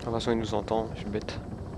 toute façon, il nous entend, je suis bête.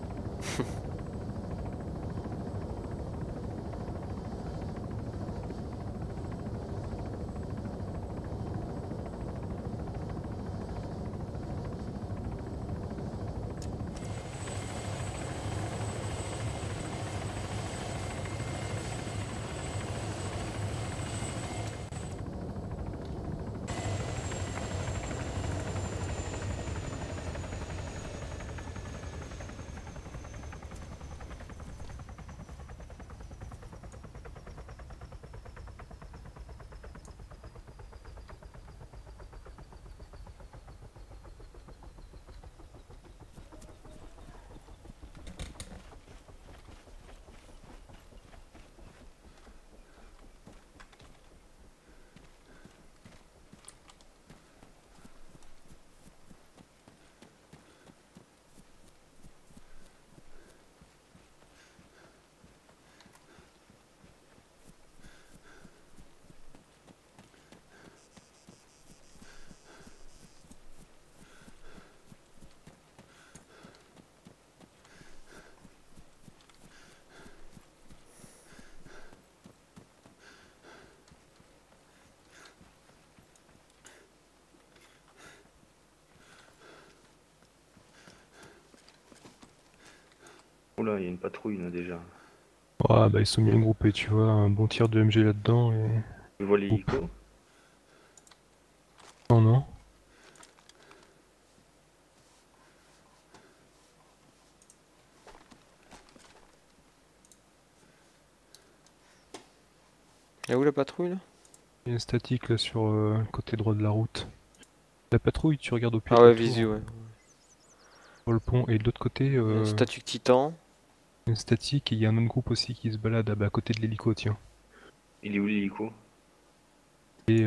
Oula, il y a une patrouille là déjà. Ouais, bah ils sont bien groupés, tu vois, un bon tir de MG là-dedans et... Je vois Groupe. l'hélico. Non, non. Et où la patrouille là? Il y a une statique là sur le côté droit de la route. La patrouille, tu regardes au pied Ah de la ouais, tour, visu, hein, ouais. sur le pont, et de l'autre côté, Statue Titan. une statique, et il y a un autre groupe aussi qui se balade à côté de l'hélico, tiens. Il est où l'hélico? Et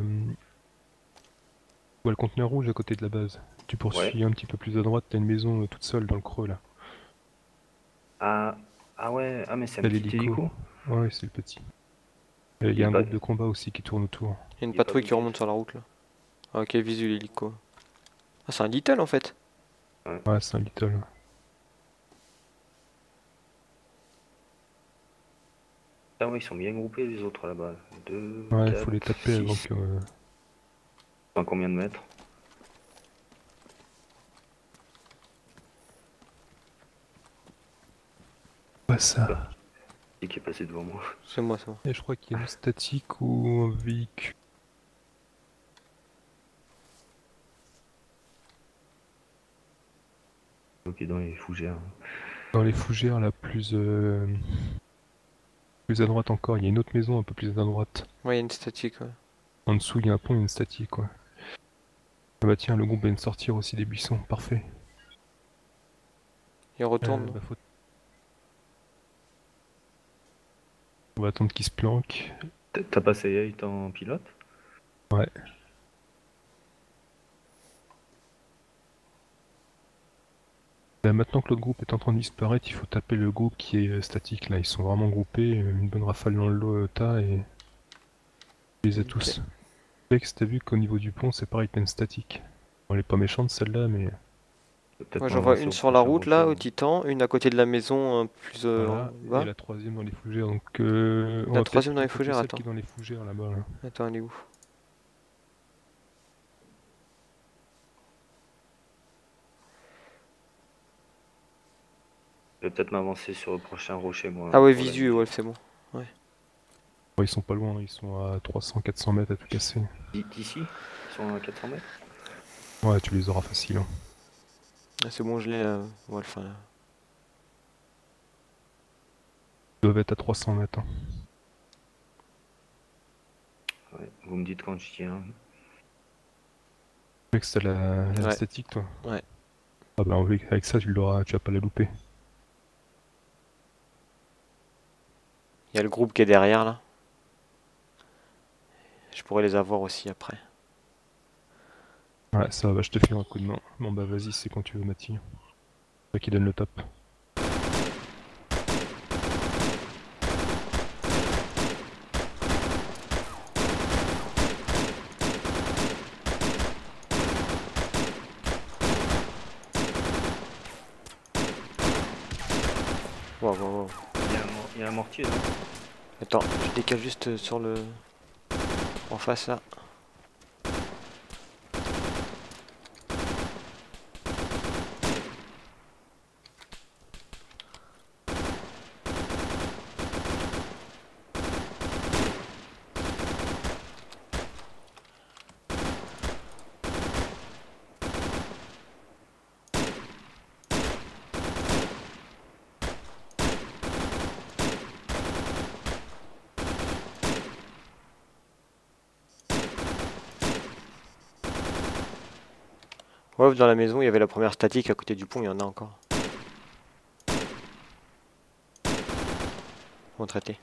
tu vois le conteneur rouge à côté de la base. Tu Ouais. poursuis un petit peu plus à droite, t'as une maison toute seule dans le creux là. Ah, ah ouais, ah mais c'est un T'as petit l'hélico. hélico. Ouais, c'est le petit. Il y Il a est un pas, groupe de combat aussi qui tourne autour. Il y a une il est pas patrouille qui bougé. remonte sur la route là. Ah ok, visu l'hélico. Ah, c'est un Little en fait. Ouais. Ouais, c'est un little. Ah ouais, ils sont bien groupés les autres là-bas. 2, Ouais, faut 4, les taper avant 6. que... Dans combien de mètres? Ouais, Là, ça. qui est passé devant moi. C'est moi, ça. Et je crois qu'il y a une statique ou un véhicule. Ok, dans les fougères. Dans les fougères, là, plus à droite encore, il y a une autre maison un peu plus à droite. Ouais, il y a une statique, ouais. En dessous, il y a un pont et une statique, quoi. Ah bah tiens, le groupe vient de sortir aussi des buissons, parfait. Il retourne. Bah, on va attendre qu'il se planque. T'as passé 8 en pilote? Ouais. Bah, maintenant que l'autre groupe est en train de disparaître, il faut taper le groupe qui est statique, là. Ils sont vraiment groupés, une bonne rafale dans le lot, tas, et... On les a Ok. tous. Lex, t'as vu qu'au niveau du pont, c'est pareil, t'as une statique. Bon, elle est pas méchante celle-là, mais... Peut-être Moi, j'en vois m'avancer une au sur la prochain route là, rocher. au Titan, une à côté de la maison, plus en Voilà, et bas. la troisième dans les fougères, donc on La va peut-être troisième dans les plutôt taper fougères, celle qui attends. est dans les fougères là-bas. Là. Attends, elle est où? Je vais peut-être m'avancer sur le prochain rocher, moi, Ah ouais, pour la visu, nuit. ouais, c'est bon. Ouais. Bon, ils sont pas loin, ils sont à 300-400 mètres à tout casser. D'ici? Ils sont à 400 mètres? Ouais, tu les auras facile. Hein. Ah, c'est bon, je l'ai là. On va le faire là. Ils doivent être à 300 mètres. Hein. Ouais, vous me dites quand je tiens. Mec, c'est la Ouais, statique, toi. ouais. Ah bah avec ça, tu vas pas la louper. Il y a le groupe qui est derrière là. Je pourrais les avoir aussi après. Ouais, ça va, je te file un coup de main. Bon bah vas-y, c'est quand tu veux, Mathilde. C'est toi qui donne le top. Wow, wow, wow. Il y a un mortier là. Attends, je décale juste sur le... en face là. Ouais, dans la maison, il y avait la première statique à côté du pont, il y en a encore. Bon traité.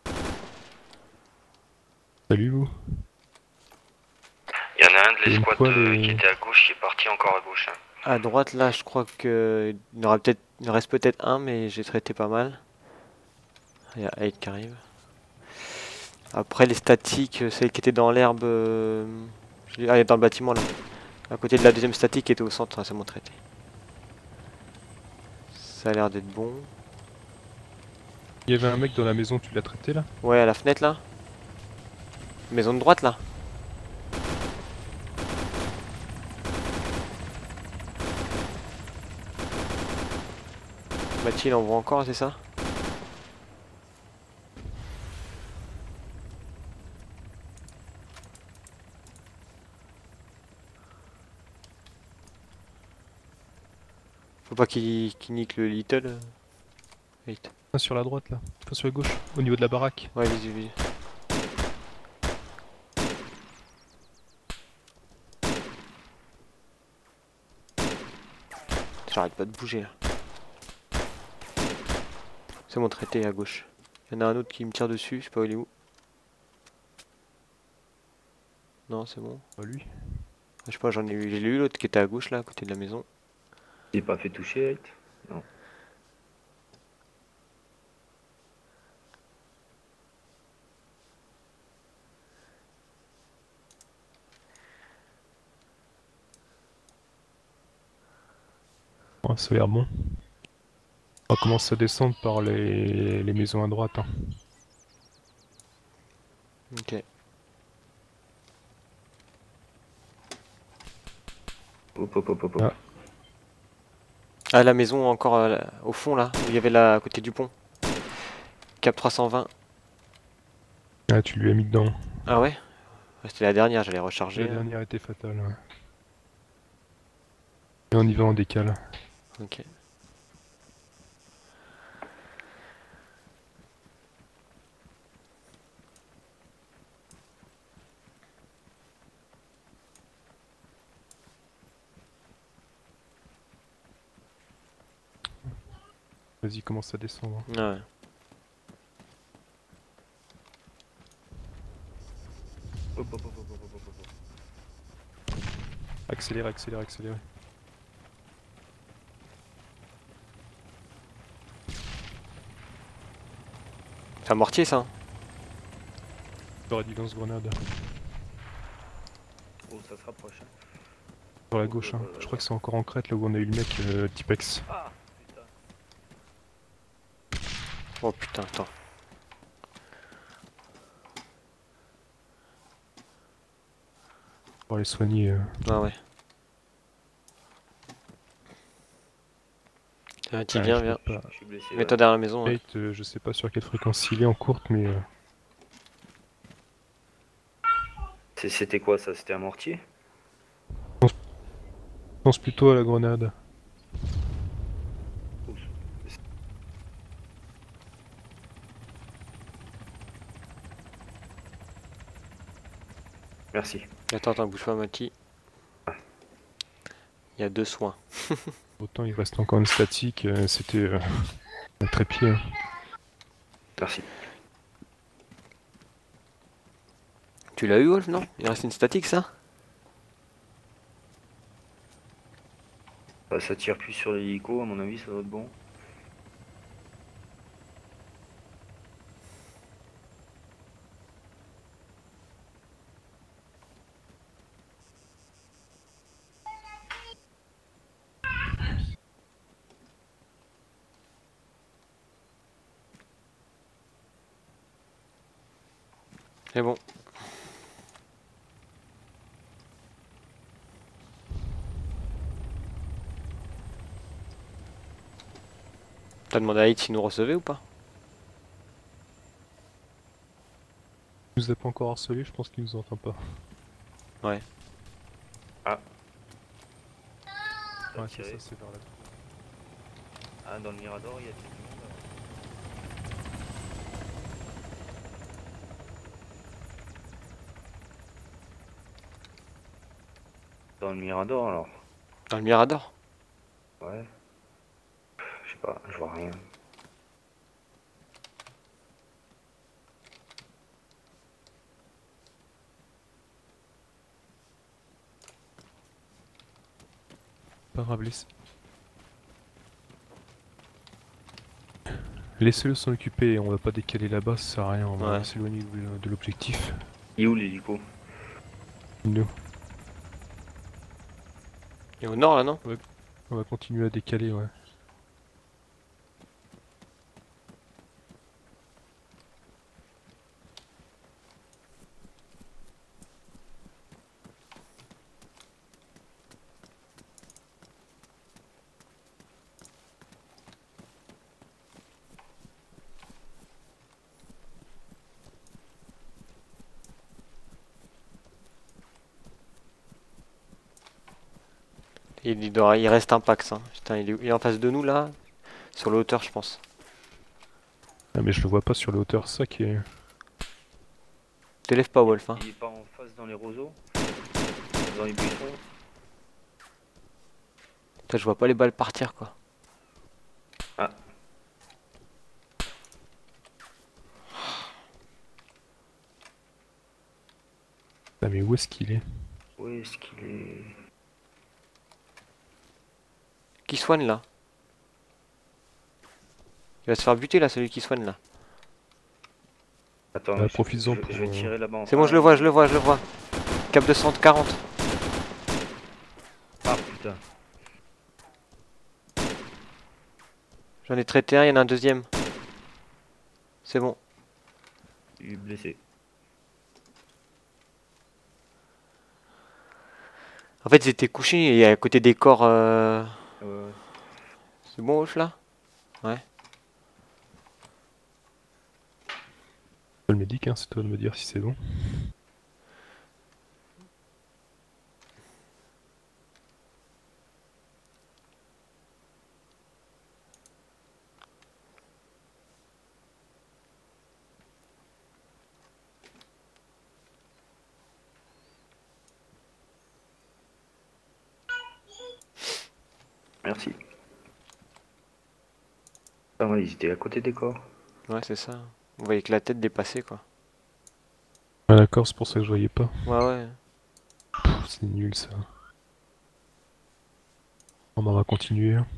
Salut vous. Il y en a un de Et une l'escouade fois, qui les... était à gauche qui est parti encore à gauche. Hein. À droite là, je crois que il y en aura peut-être, il en reste peut-être un, mais j'ai traité pas mal. Il y a 8 qui arrive. Après les statiques, celle qui était dans l'herbe, elle est dans le bâtiment là. À côté de la deuxième statique qui était au centre, c'est mon traité. Ça a l'air d'être bon. il y avait un mec dans la maison, tu l'as traité là? Ouais, à la fenêtre là. Maison de droite là. Bâti, il en voit encore, c'est ça? Faut pas qu'il nique le little. Vite. Ah, sur la droite là, enfin sur la gauche, au niveau de la baraque. Ouais, visu. J'arrête pas de bouger là. C'est mon traité à gauche. Il y en a un autre qui me tire dessus, je sais pas où il est où. Non, c'est bon. Pas lui. Je sais pas, j'ai eu l'autre qui était à gauche là, à côté de la maison. Il n'est pas fait toucher, Hate. Non. Ouais, ça a l'air bon. On commence à descendre par les maisons à droite. Hein. Ok. Hop, hop, hop, hop, hop. Ah. Ah, la maison encore au fond là, où il y avait là, à côté du pont. Cap 320. Ah, tu lui as mis dedans. Ah ouais? Ouais, c'était la dernière, j'allais La recharger. dernière était fatale. Ouais. Et on y va en décale. Ok. Vas-y, commence à descendre. Ah ouais. Hop, hop, hop, hop, hop, hop, hop. Accélère, accélère, accélère. C'est un mortier ça? Hein. J'aurais dit lance-grenade. Oh, ça se rapproche. Hein. Sur la gauche, hein. Je crois que c'est encore en crête là où on a eu le mec Tipex. Ah, putain. Oh putain, attends. Pour les soigner. Ah ouais. Tu Ah, viens, je viens. peux pas. Je suis blessé. Mets-toi derrière la maison. Ouais. Kate, je sais pas sur quelle fréquence il est en courte, mais C'était quoi ça? C'était un mortier? pense plutôt à la grenade. Oh, merci. Attends, bouge pas, Mati. Il y a 2 soins. Autant il reste encore une statique, c'était un trépied. Hein. Merci. Tu l'as eu, Wolf, non? Il reste une statique, ça? Bah, ça tire plus sur l'hélico, à mon avis, ça doit être bon. C'est bon. T'as demandé à Hit s'il nous recevait ou pas? Il nous a pas encore harcelé, je pense qu'il nous entend pas. Ouais. Ah. Ouais, Tiré. c'est ça, c'est vers la... Ah, dans le Mirador, il y a tout le monde. Dans le Mirador, alors. Dans le Mirador. Ouais. Je sais pas, je vois rien. Pas grave, laissez-le s'en occuper, on va pas décaler là-bas, ça sert à rien, on va Ouais. s'éloigner de l'objectif. Il est où l'hélico? Nous, Et au nord là, non? on va continuer à décaler, ouais. Il reste un Pax. Hein. Putain, il est en face de nous là. Sur la hauteur, je pense. Ah, mais je le vois pas sur les hauteurs, ça qui est... T'élèves pas, Wolf. Hein. Il est pas en face dans les roseaux? Dans les buissons? Putain, je vois pas les balles partir quoi. Ah. Ah, mais où est-ce qu'il est? Où est-ce qu'il est? Qui soigne là? Il va se faire buter là, celui qui soigne là. Attends, Profites-en je vais pour, tirer là-bas en C'est bon, je le vois, je le vois, je le vois. Cap de 140. Ah putain. J'en ai traité un, il y en a un deuxième. C'est bon. Il est blessé. En fait, ils étaient couchés et à côté des corps. Ouais. C'est bon, Wolf là? Ouais. le médic, hein, c'est toi de me dire si c'est bon. Merci. Ah ouais, ils étaient à côté des corps. Ouais, c'est ça. On voyait que la tête dépassait quoi. Ah d'accord, c'est pour ça que je voyais pas. Ouais, ouais. C'est nul ça. On en va continuer. Hein.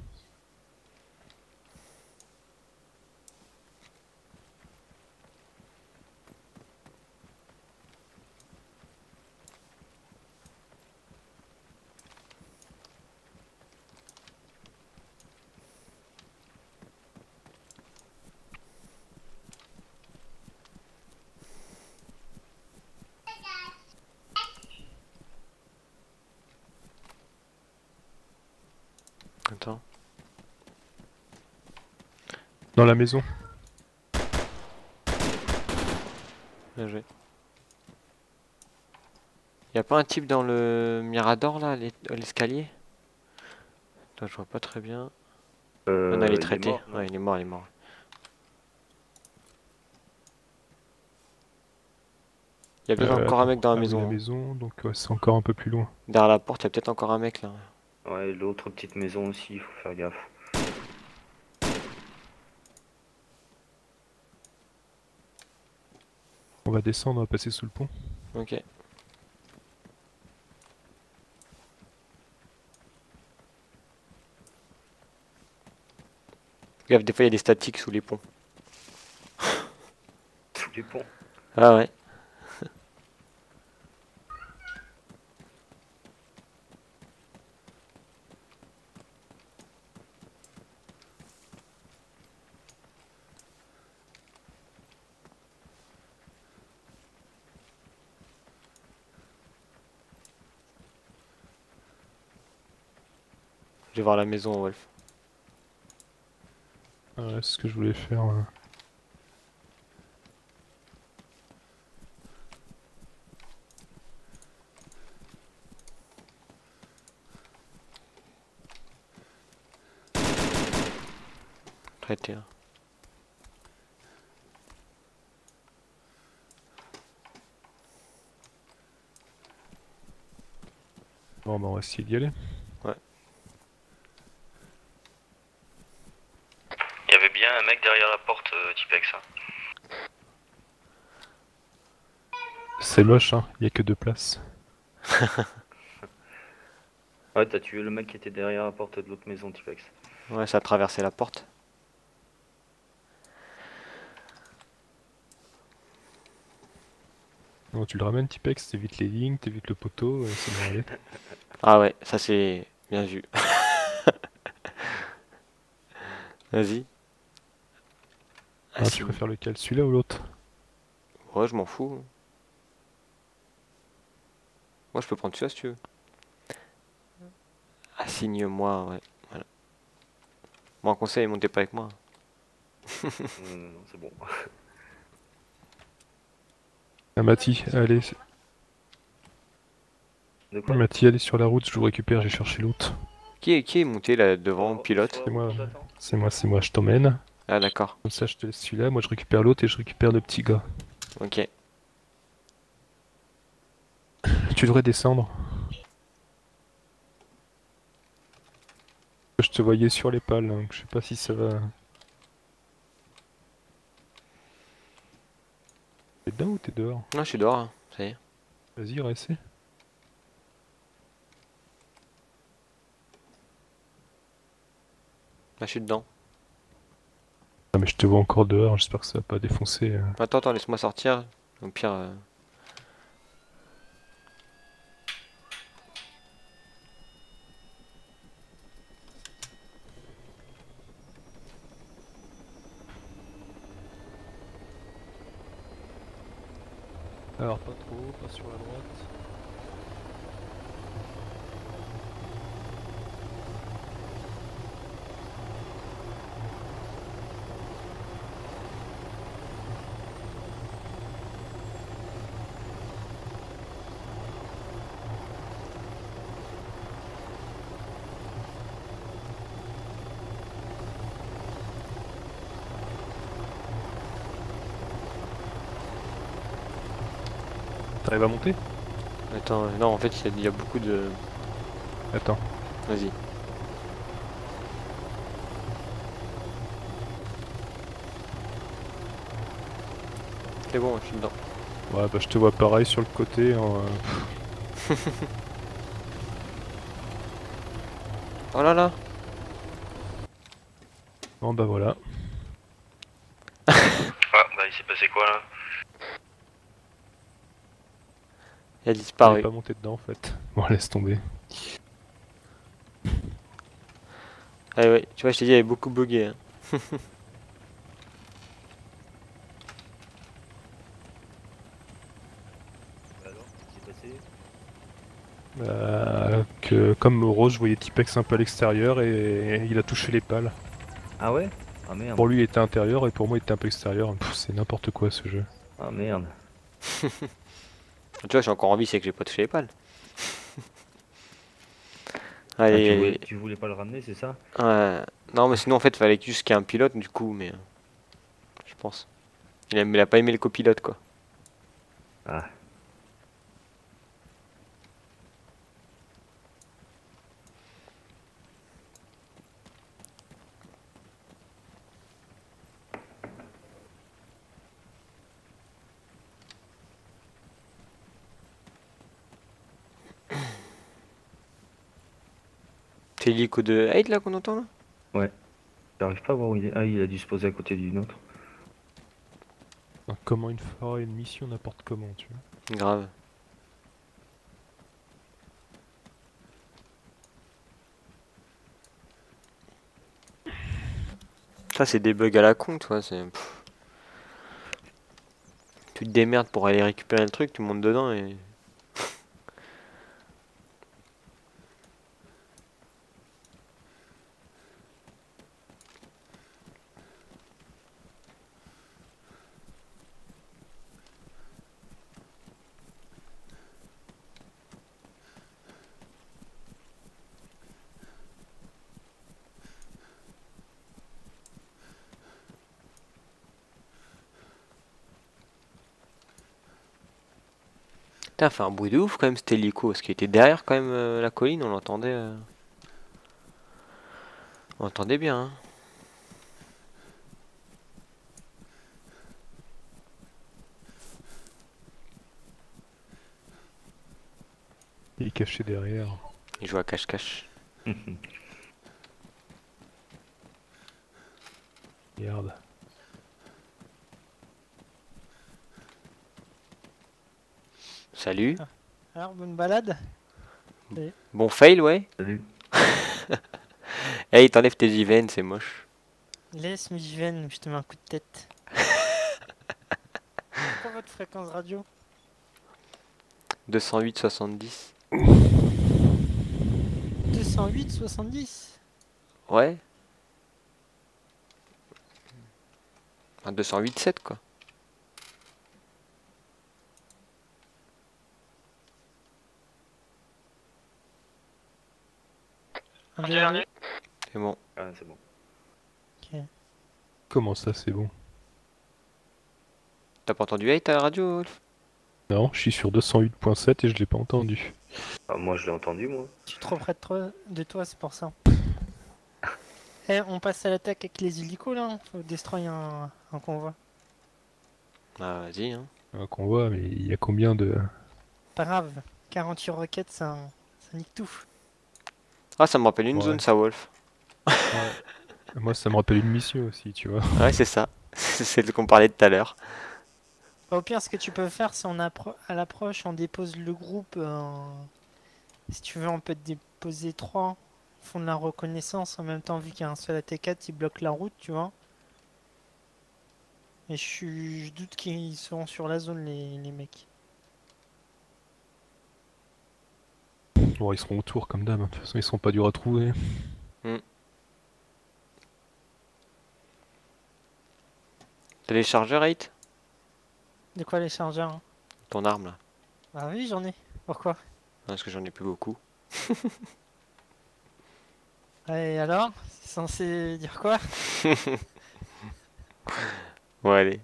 Attends. Dans la maison. Bien joué. Y'a pas un type dans le Mirador là, l'escalier? Attends, je vois pas très bien. Ah non, il est Il est traité. mort, non? Ouais, il est mort, il est mort. Il y a peut-être encore un Attends. mec dans la Ah oui, maison. la Hein. maison, donc ouais, c'est encore un peu plus loin. Derrière la porte, il y a peut-être encore un mec là. Ouais, l'autre petite maison aussi, il faut faire gaffe. On va descendre, on va passer sous le pont. Ok. Gaffe, des fois il y a des statiques sous les ponts. Sous les ponts. Ah ouais. Je vais voir la maison, Wolf. Ah ouais, c'est ce que je voulais faire. Traité. Hein. Bon, bah on va essayer d'y aller. Ouais. Il y avait bien un mec derrière la porte, Tipex. Hein. C'est moche, hein, il y a que 2 places. Ouais, t'as tué le mec qui était derrière la porte de l'autre maison, Tipex. Ouais, ça a traversé la porte. Bon, tu le ramènes, Tipex, t'évites les lignes, t'évites le poteau, ça devrait aller. Ah ouais, ça c'est bien vu. Vas-y. Ah, tu préfères lequel, celui-là ou l'autre? Ouais, je m'en fous. Moi, je peux prendre celui-là si tu veux. Assigne-moi, ouais. Voilà. Moi, conseil, montez pas avec moi. Non, c'est bon. Ah, Mati, allez. De quoi? Mati, allez sur la route, je vous récupère, j'ai cherché l'autre. Qui est monté là devant, pilote? C'est moi, c'est moi, je t'emmène. Ah, d'accord. Comme ça, je te laisse celui-là, moi je récupère l'autre et je récupère le petit gars. Ok. Tu devrais descendre. Je te voyais sur les pales, donc je sais pas si ça va. T'es dedans ou t'es dehors? Non, je suis dehors, hein. Ça y est. Vas-y, reste. Là, je suis dedans. Ah, mais je te vois encore dehors, j'espère que ça va pas défoncer. Attends, laisse-moi sortir. Au pire. Alors, pas trop, pas sur la droite. T'arrives à monter? Attends, non, en fait, il y a beaucoup de. Attends. Vas-y. C'est bon, je suis dedans. Ouais, bah je te vois pareil sur le côté. Oh là là! Bon, bah voilà. Ah, bah il s'est passé quoi là? Il a T'allais disparu. pas monter dedans en fait. Bon, laisse tomber. Ah ouais, tu vois, je t'ai dit, il avait beaucoup bugué. Hein. Alors, qu'est-ce qui s'est passé? Que comme Rose, je voyais Tipex un peu à l'extérieur et il a touché les pales. Ah ouais? Ah merde. Pour lui, il était intérieur et pour moi, il était un peu extérieur. Pff, c'est n'importe quoi ce jeu. Ah merde. Tu vois, je suis encore en vie, c'est que j'ai pas touché les pales. Ah, Allez. tu voulais pas le ramener, c'est ça? Non, mais sinon, en fait, il fallait juste qu'il y ait un pilote, du coup, mais. Je pense. Il a pas aimé le copilote, quoi. Ah. C'est l'hélico de Hyde là qu'on entend là? Ouais. J'arrive pas à voir où il est. Ah, il a dû se poser à côté d'une autre. Donc, comment il fera une mission n'importe comment, tu vois. Grave. Ça, c'est des bugs à la con, toi. Tu te démerdes pour aller récupérer le truc, tu montes dedans et. Putain, fait un bruit de ouf quand même cet hélico, parce qu'il était derrière quand même la colline, on l'entendait. On l'entendait bien. Hein. Il est caché derrière. Il joue à cache-cache. Regarde. Salut. Alors, bonne balade. Bon fail, ouais. Salut. Hey, t'enlèves tes JVN, c'est moche. Laisse mes JVN, je te mets un coup de tête. C'est quoi votre fréquence radio? 208-70. 208-70. Ouais. Enfin, 208-7 quoi. Un dernier. C'est bon. Ah, c'est bon. Ok. Comment ça, c'est bon? T'as pas entendu 8 à la radio, Wolf? Non, je suis sur 208.7 et je l'ai pas entendu. Ah, moi, je l'ai entendu, moi. Je suis trop près de toi, c'est pour ça. Eh, on passe à l'attaque avec les hélicos là. Faut destroy un convoi. Ah, vas-y, hein. Un convoi, mais il y a combien de... Pas grave. 48 roquettes, ça nique tout. Ah, ça me rappelle une Ouais. zone, ça, Wolf. Moi, ça me rappelle une mission aussi, tu vois. Ouais, c'est ça. C'est celle qu'on parlait tout à l'heure. Au pire, ce que tu peux faire, c'est à l'approche, on dépose le groupe. Si tu veux, on peut te déposer 3. Font de la reconnaissance en même temps, vu qu'il y a un seul AT4, ils bloquent la route, tu vois. Et je doute qu'ils seront sur la zone, les mecs. Bon, ils seront autour comme d'hab, hein. De toute façon, ils seront pas durs à trouver. T'as les chargeurs, 8? De quoi les chargeurs hein? Ton arme, là. Ah oui, j'en ai. Pourquoi? Non, parce que j'en ai plus beaucoup. Et alors? C'est censé dire quoi? Bon, allez.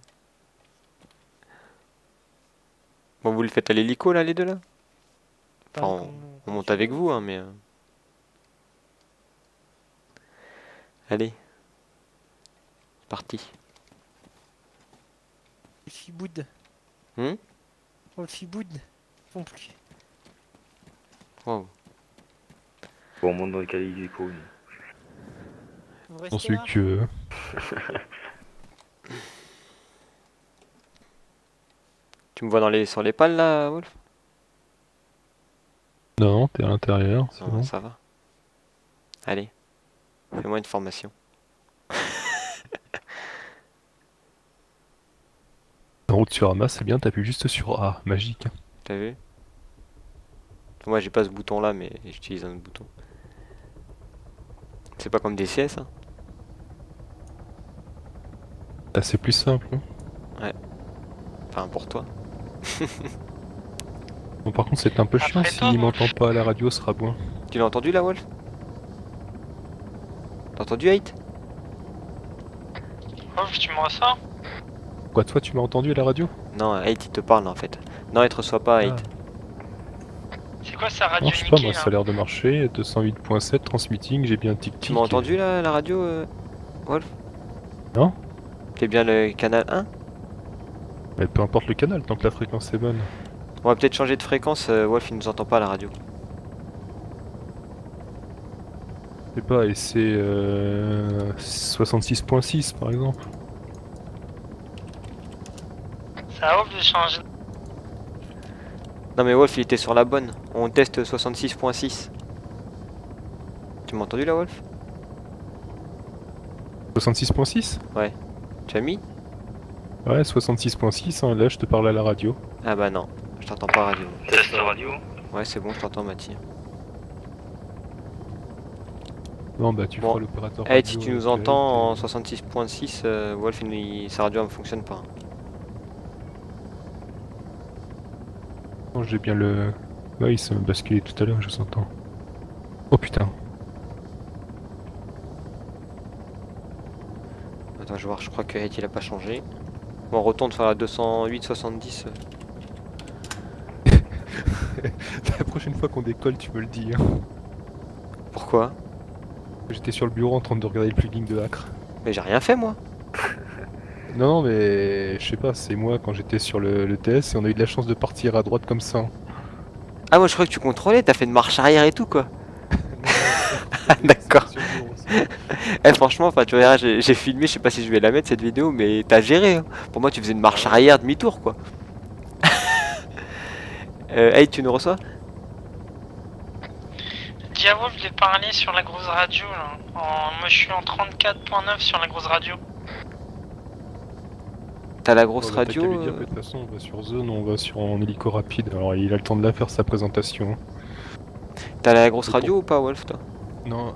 Bon, vous le faites à l'hélico, là, les deux, là? Pas Enfin, on monte avec vous, hein, mais... Allez. C'est parti. Wolfiboud. Hmm. Wolfiboud. Font plus. Wow. Bon, on monte dans le calibre du coup. Vous Dans restez celui là? que tu veux. Tu me vois sur les pales, là, Wolf? Non, t'es à l'intérieur, c'est Non, bon. ça va. Allez. Fais-moi une formation. En route sur Hamas, c'est bien, t'appuies juste sur A, magique. T'as vu? Moi, j'ai pas ce bouton-là, mais j'utilise un autre bouton. C'est pas comme des CS, hein. Là, c'est plus simple. Hein. Enfin, pour toi. Bon, par contre, c'est un peu chiant Après toi, s'il Wolf. m'entend pas à la radio, ce sera bon. Tu l'as entendu, là, Wolf? T'as entendu, 8? Wolf, tu me reçois? Quoi, toi, tu m'as entendu à la radio? Non, 8, il te parle, en fait. Non, il te reçoit pas, 8. C'est quoi sa radio Non, je sais pas, moi, ça a l'air de marcher. 208.7, transmitting, j'ai bien tic-tic. Tu m'as entendu, là, la radio, Wolf? Non. T'es bien le canal 1? Mais peu importe le canal, tant que la fréquence est bonne. On va peut-être changer de fréquence, Wolf, il nous entend pas à la radio. Je sais pas, et c'est 66.6 par exemple. Ça Wolf de changer. Non, mais Wolf, il était sur la bonne. On teste 66.6. Tu m'as entendu, là, Wolf? 66.6? Tu as mis? Ouais, 66.6, hein, là je te parle à la radio. Ah bah non, je t'entends pas à radio. Test radio. Ouais, c'est bon, je t'entends, Mathis. Non, bah tu Bon. feras l'opérateur Eh, radio. si tu nous avec entends en Eric, 66.6, Wolf, sa radio, elle fonctionne pas. Non, j'ai bien le... Ouais, il s'est basculé tout à l'heure, je s'entends. Oh putain. Attends, je vais voir, je crois que Head, il a pas changé. Bon, on retourne sur la 208-70. prochaine fois qu'on décolle, tu me le dis. Hein. Pourquoi? J'étais sur le bureau en train de regarder le plugin de Acre. Mais j'ai rien fait moi. Non, mais je sais pas, c'est moi quand j'étais sur le TS et on a eu de la chance de partir à droite comme ça. Hein. Ah moi je crois que tu contrôlais, t'as fait de marche arrière et tout quoi. D'accord. Sur le bureau aussi. Eh franchement, enfin tu vois, j'ai filmé, je sais pas si je vais la mettre cette vidéo, mais t'as géré. Hein. Pour moi tu faisais une marche arrière, demi-tour quoi. Hey, tu nous reçois? Diavo, je l'ai parlé sur la grosse radio là. Moi je suis en 34.9 sur la grosse radio. T'as la grosse Bon, bah, t'as radio qu'à lui dire que de toute façon on va sur zone, on va sur en hélico rapide, alors il a le temps de la faire sa présentation. T'as la grosse radio ou pas, Wolf, toi? Non,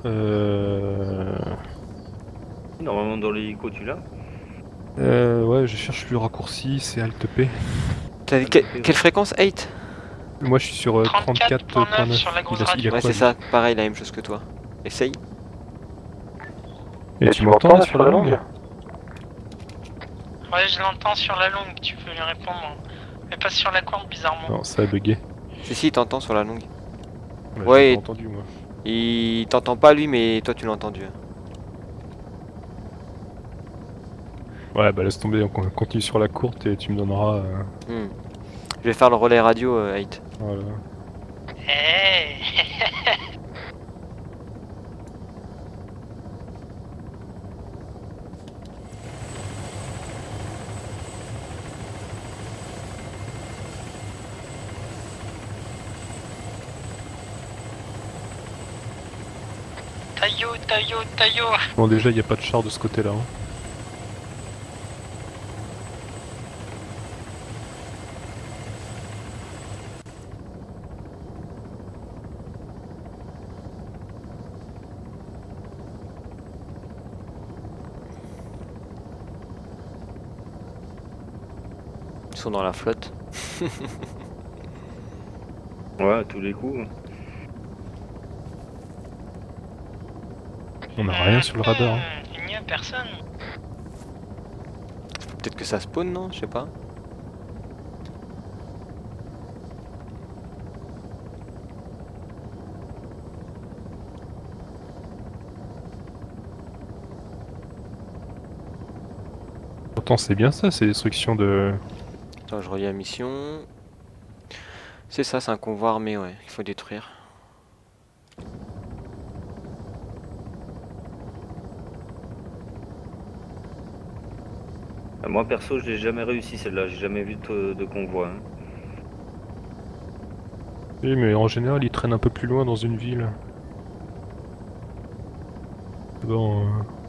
Normalement dans l'hélico tu l'as. ouais, je cherche le raccourci, c'est Alt P. T'as quelle fréquence? 8? Moi je suis sur 34.9 sur la 34.9. grosse Il a radio. Ouais, quoi, c'est ça, pareil, la même chose que toi. Essaye. Et tu m'entends là sur la langue? Ouais, je l'entends sur la longue, tu peux lui répondre. Mais pas sur la courte, bizarrement. Non, ça a bugué. Si, il t'entend sur la longue. Ouais, Ouais. j'ai pas entendu moi. Il t'entend pas lui, mais toi tu l'as entendu. Ouais, bah laisse tomber, on continue sur la courte et tu me donneras. Je vais faire le relais radio, 8. Voilà. Hey. Taillot, taillot, taillot. Bon, déjà, il n'y a pas de char de ce côté-là. Hein. Ils sont dans la flotte. Ouais, à tous les coups. On a rien sur le radar. Hein. Il n'y a personne. Peut-être que ça spawn, non? Je sais pas. Pourtant, c'est bien ça, c'est destruction de. Attends, je relis la mission. C'est ça, c'est un convoi armé, ouais. Il faut détruire. Moi perso, je l'ai jamais réussi celle-là. J'ai jamais vu de convoi. Hein. Oui, mais en général, ils traînent un peu plus loin dans une ville. Bon.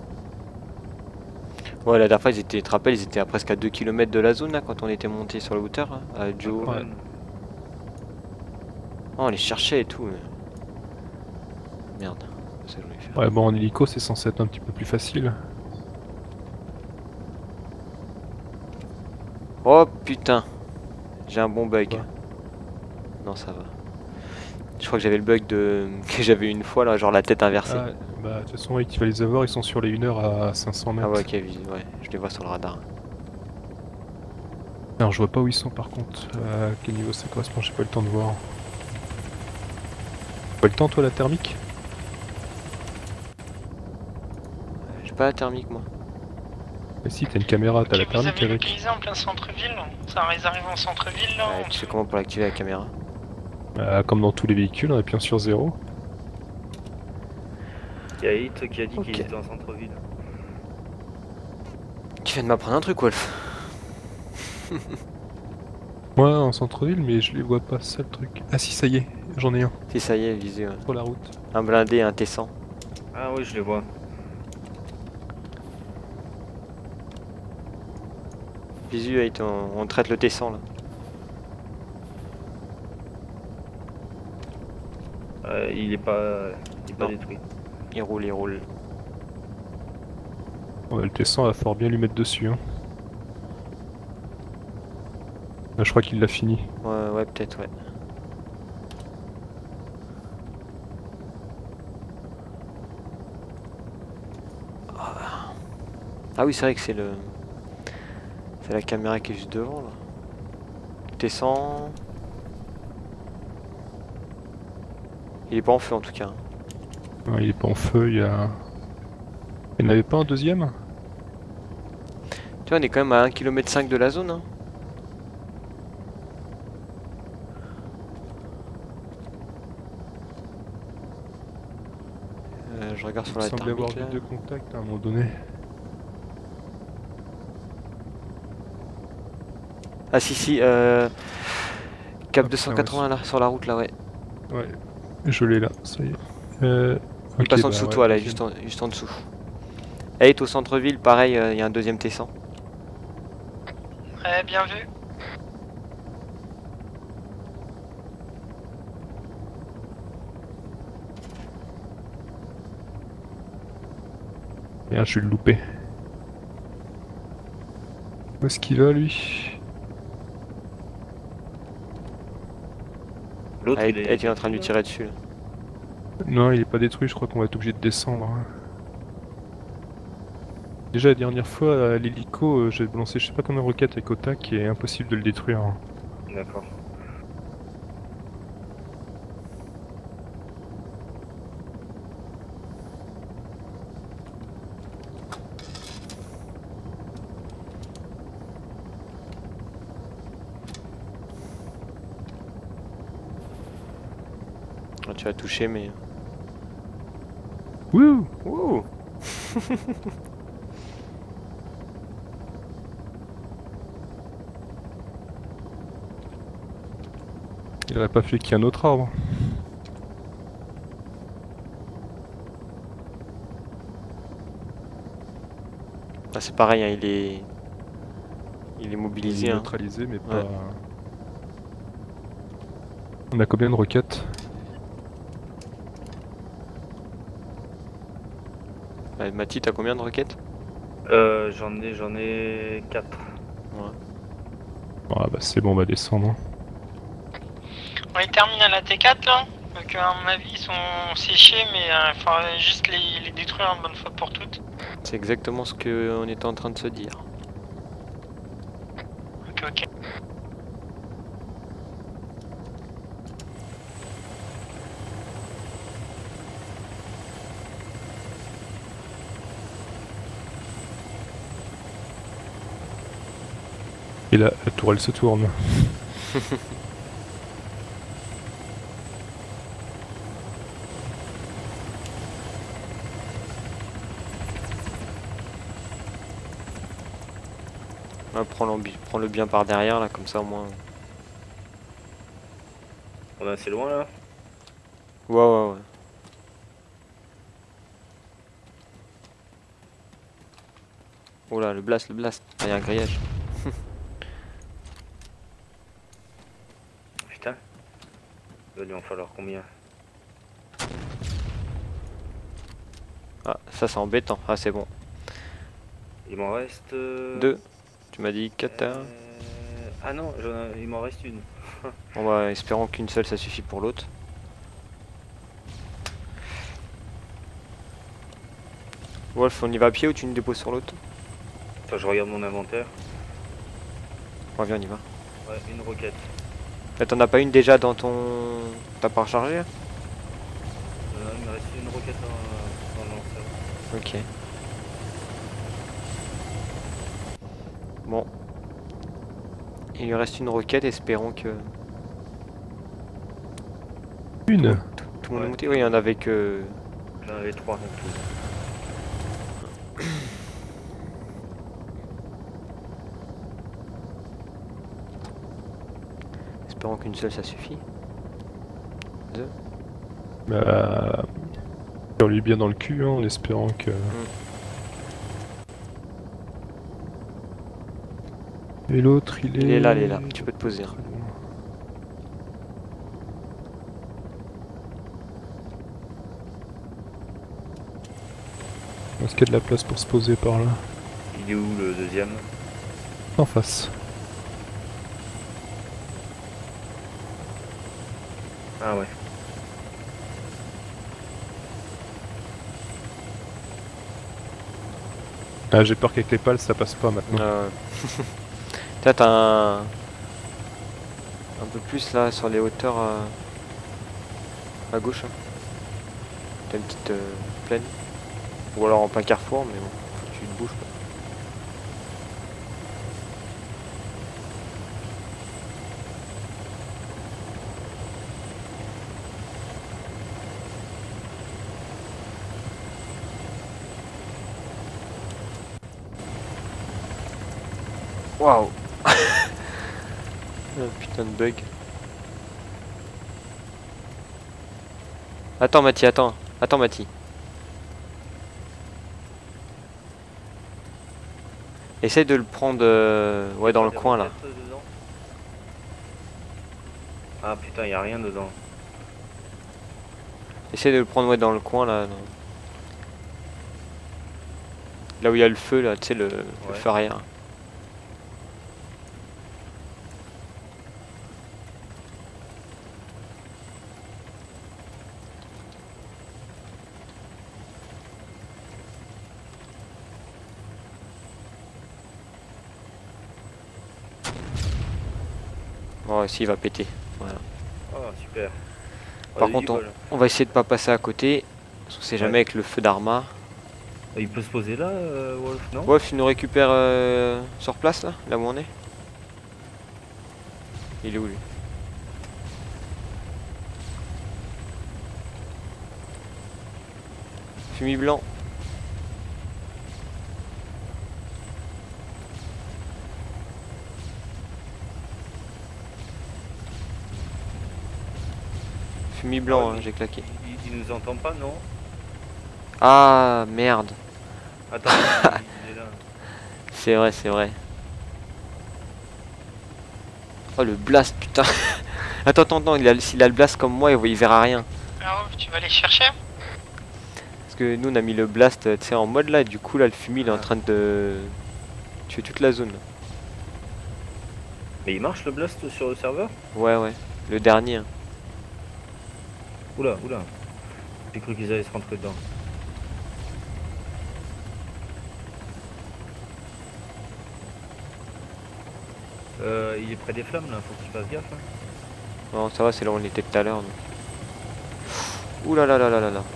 Ouais, la dernière fois, tu te rappelles, ils étaient à presque à 2 km de la zone là quand on était monté sur le hauteur, hein, à Joe. Ouais. Oh, on les cherchait et tout. Mais... Merde, c'est ça que je voulais faire. Ouais, bon, en hélico, c'est censé être un petit peu plus facile. Oh putain, j'ai un bon bug. Ouais. Non, ça va. Je crois que j'avais le bug de que j'avais une fois là, genre la tête inversée. Ah, bah, de toute façon, oui, tu vas les avoir, ils sont sur les 1 heure à 500 mètres. Ah ouais, ok, ouais, je les vois sur le radar. Alors, je vois pas où ils sont par contre. À quel niveau ça correspond, j'ai pas eu le temps de voir. Pas le temps, toi, la thermique? J'ai pas la thermique moi. Mais si, t'as une caméra, t'as la Vous thermique avez avec. localisé en plein centre-ville. Ça arrive en centre-ville là. Ouais, tu sais comment pour activer la caméra? Comme dans tous les véhicules, on appuie sur 0. Il y a Hit qui a dit Ok. qu'il était en centre-ville. Tu viens de m'apprendre un truc, Wolf. Moi, en centre-ville, mais je les vois pas, c'est ça le truc. Ah si, ça y est, j'en ai un. Si ça y est, visu. Sur la route. Un blindé, un T100. Ah oui, je les vois. Visu, on traite le T100 là. Il est pas Non. détruit. Il roule, il roule. Ouais, le T100, va falloir bien lui mettre dessus. Hein. Là, je crois qu'il l'a fini. Ouais, peut-être, ouais. Ah oui, c'est vrai que c'est le... C'est la caméra qui est juste devant, là. T100... Il est pas en feu en tout cas. Ouais, il est pas en feu, il y a... Il n'y en avait pas un deuxième? Tu vois, on est quand même à 1,5 km de la zone. Hein. Je regarde sur Il la semblait avoir thermique vu là. deux contacts à un moment donné. Ah si si, cap Ah, 280 là, sur la route là, ouais. Ouais, je l'ai là, ça y est. Il Ok, passe en bah dessous de ouais, toi là, deuxième. juste en dessous. Et au centre-ville, pareil, il y a un deuxième T100. Ouais, bien vu. Merde, je vais le louper. Où est-ce qu'il va lui? L'autre, Ah, il est. il est en train de lui tirer dessus là. Non, il est pas détruit, je crois qu'on va être obligé de descendre. Déjà la dernière fois à l'hélico, j'ai lancé je sais pas combien de roquettes avec Otak et impossible de le détruire. D'accord. Ah, tu vas toucher mais... Wouh! Ouh. Il aurait pas fait qu'il y ait un autre arbre. Ah, c'est pareil, hein, il est Il est mobilisé. Hein. neutralisé mais pas... On a combien de roquettes? Mati, t'as combien de roquettes? J'en ai 4. Ouais. Ah bah c'est bon, on va descendre. On est terminé à la T4 là. Donc à mon avis ils sont séchés mais il faudrait juste les détruire une bonne fois pour toutes. C'est exactement ce qu'on était en train de se dire. Ok ok. Et là, la tourelle se tourne. Ouais, prends-le bien par derrière là, comme ça au moins. On est assez loin là. Ouais ouais ouais. Oh là, le blast, Ah, il y a un grillage. Putain. Il va lui en falloir combien? Ah, ça c'est embêtant. Ah, c'est bon. Il m'en reste... 2. Tu m'as dit 4. Ah non, il m'en reste une. On va espérons qu'une seule ça suffit pour l'autre. Wolf, on y va à pied ou tu nous déposes sur l'autre? Attends, je regarde mon inventaire. Ouais, viens, on y va. Ouais, une roquette. Mais t'en as pas une déjà dans ton... T'as pas rechargé là? Il me reste une roquette dans le lanceur. Ok. Bon. Il lui reste une roquette, espérons que... Une! Tout le monde est Ouais. monté? Oui, il y en avait que... J'en avais 3 en tout. Espérons qu'une seule ça suffit. 2. Bah... On lui bien dans le cul hein, en espérant que... Et l'autre il est... Il est là, tu peux te poser. Hein. Est-ce qu'il y a de la place pour se poser par là? Il est où le deuxième? En face. Ah ouais. Ah j'ai peur qu'avec les pales ça passe pas maintenant. Peut-être un peu plus là sur les hauteurs. À gauche. Hein. T'as une petite plaine. Ou alors en plein carrefour, mais bon, faut que tu te bouges quoi. Waouh. Oh, putain de bug. Attends Mathis, attends. Attends Mathis. Essaye de le prendre ouais, dans le Des coin là. roquettes dedans. Ah putain, y a rien dedans. Essaye de le prendre ouais, dans le coin là. Là où il y a le feu là, tu sais le Ouais. feu arrière. Bon, ici il va péter. Voilà. Ah super. Par Du contre, bol. on va essayer de pas passer à côté. Parce qu'on sait jamais Ouais. avec le feu d'Arma. Il peut se poser là, Wolf, non? Wolf, il nous récupère sur place là où on est. Il est où lui? Fumis blanc. Fumis blanc, hein, j'ai claqué. Il nous entend pas, non? Ah merde. Attends, il est là. C'est vrai, c'est vrai. Oh le blast, putain. Attends, attends, attends, s'il a le blast comme moi, il verra rien. Alors, tu vas aller chercher? Parce que nous on a mis le blast tu sais, en mode là, et du coup là le fumier il est en train de tuer toute la zone. Mais il marche le blast sur le serveur? Ouais, ouais, le dernier. Hein. Oula, oula. J'ai cru qu'ils allaient se rentrer dedans. Il est près des flammes là, faut qu'il fasse gaffe. Hein. Non, ça va, c'est là où on était tout à l'heure. Ouh là là là là là là.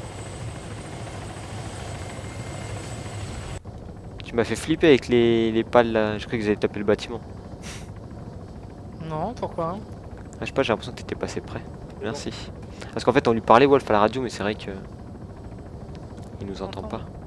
Tu m'as fait flipper avec les pales là, je croyais qu'ils allaient taper le bâtiment. Non, pourquoi? Ah, je sais pas, j'ai l'impression que t'étais passé près. Merci. Parce qu'en fait on lui parlait Wolf à la radio, mais c'est vrai que il nous entend pas.